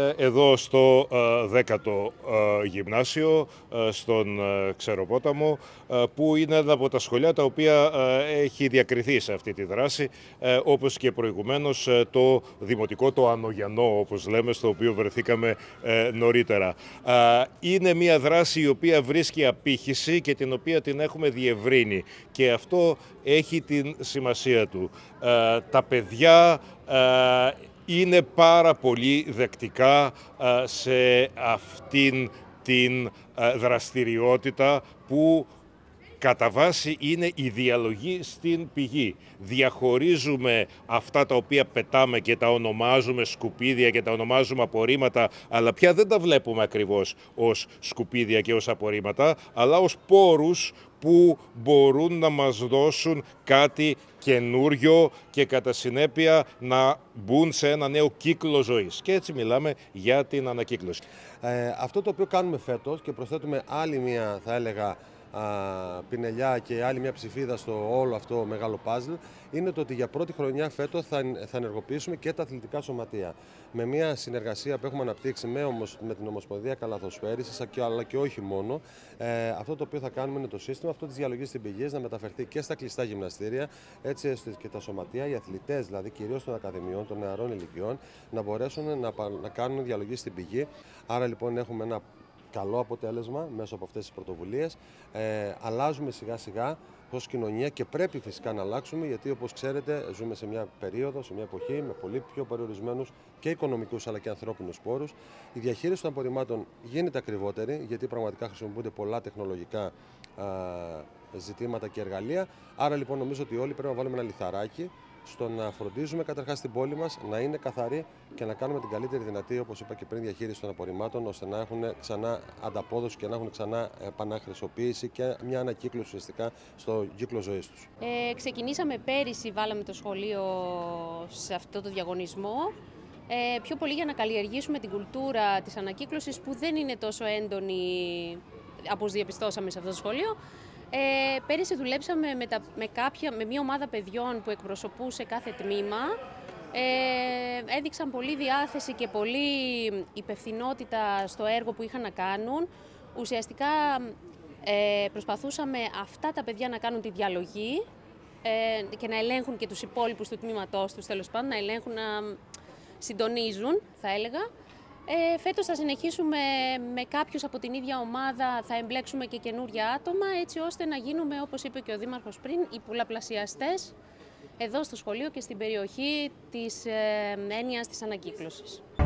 εδώ στο 10ο γυμνάσιο, στον Ξεροπόταμο, που είναι ένα από τα σχολεία τα οποία έχει διακριθεί σε αυτή τη δράση, όπως και προηγουμένως το Δημοτικό, το Ανογιανό, όπως λέμε, στο οποίο βρεθήκαμε νωρίτερα. Είναι μια δράση η οποία βρίσκει απήχηση και την οποία την έχουμε διευρύνει, και αυτό έχει την σημασία του. Τα παιδιά είναι πάρα πολύ δεκτικά σε αυτήν την δραστηριότητα που κατά βάση είναι η διαλογή στην πηγή. Διαχωρίζουμε αυτά τα οποία πετάμε και τα ονομάζουμε σκουπίδια και τα ονομάζουμε απορρίμματα, αλλά πια δεν τα βλέπουμε ακριβώς ως σκουπίδια και ως απορρίμματα, αλλά ως πόρους που μπορούν να μας δώσουν κάτι καινούριο και κατά συνέπεια να μπουν σε ένα νέο κύκλο ζωής. Και έτσι μιλάμε για την ανακύκλωση. Αυτό το οποίο κάνουμε φέτος, και προσθέτουμε άλλη μια, θα έλεγα, πινελιά και άλλη μια ψηφίδα στο όλο αυτό μεγάλο παζλ, είναι το ότι για πρώτη χρονιά φέτος θα ενεργοποιήσουμε και τα αθλητικά σωματεία. Με μια συνεργασία που έχουμε αναπτύξει με την Ομοσπονδία Καλαθοσφαίρισης, αλλά και όχι μόνο, αυτό το οποίο θα κάνουμε είναι το σύστημα αυτό της διαλογής στην πηγή να μεταφερθεί και στα κλειστά γυμναστήρια, έτσι ώστε και τα σωματεία, οι αθλητές δηλαδή κυρίως των ακαδημιών, των νεαρών ηλικιών, να μπορέσουν να κάνουν διαλογή στην πηγή. Άρα λοιπόν έχουμε ένα καλό αποτέλεσμα μέσω από αυτές τις πρωτοβουλίες. Αλλάζουμε σιγά σιγά ως κοινωνία και πρέπει φυσικά να αλλάξουμε, γιατί όπως ξέρετε ζούμε σε μια περίοδο, σε μια εποχή με πολύ πιο περιορισμένους και οικονομικούς αλλά και ανθρώπινους πόρους. Η διαχείριση των απορριμμάτων γίνεται ακριβότερη, γιατί πραγματικά χρησιμοποιούνται πολλά τεχνολογικά ζητήματα και εργαλεία. Άρα λοιπόν νομίζω ότι όλοι πρέπει να βάλουμε ένα λιθαράκι στο να φροντίζουμε καταρχάς την πόλη μας να είναι καθαρή και να κάνουμε την καλύτερη δυνατή, όπως είπα και πριν, διαχείριση των απορριμμάτων, ώστε να έχουν ξανά ανταπόδοση και να έχουν ξανά επαναχρησιμοποίηση και μια ανακύκλωση ουσιαστικά στο κύκλο ζωής τους. Ξεκινήσαμε πέρυσι, βάλαμε το σχολείο σε αυτό το διαγωνισμό, πιο πολύ για να καλλιεργήσουμε την κουλτούρα της ανακύκλωσης, που δεν είναι τόσο έντονη όπως διαπιστώσαμε σε αυτό το σχολείο. Πέρυσι δουλέψαμε με μια ομάδα παιδιών που εκπροσωπούσε κάθε τμήμα. Έδειξαν πολλή διάθεση και πολλή υπευθυνότητα στο έργο που είχαν να κάνουν. Ουσιαστικά προσπαθούσαμε αυτά τα παιδιά να κάνουν τη διαλογή και να ελέγχουν και τους υπόλοιπους του τμήματός τους, τέλος πάντων, να ελέγχουν, να συντονίζουν, θα έλεγα. Φέτος θα συνεχίσουμε με κάποιους από την ίδια ομάδα, θα εμπλέξουμε και καινούρια άτομα, έτσι ώστε να γίνουμε, όπως είπε και ο Δήμαρχος πριν, οι πολλαπλασιαστές εδώ στο σχολείο και στην περιοχή της έννοιας της ανακύκλωσης.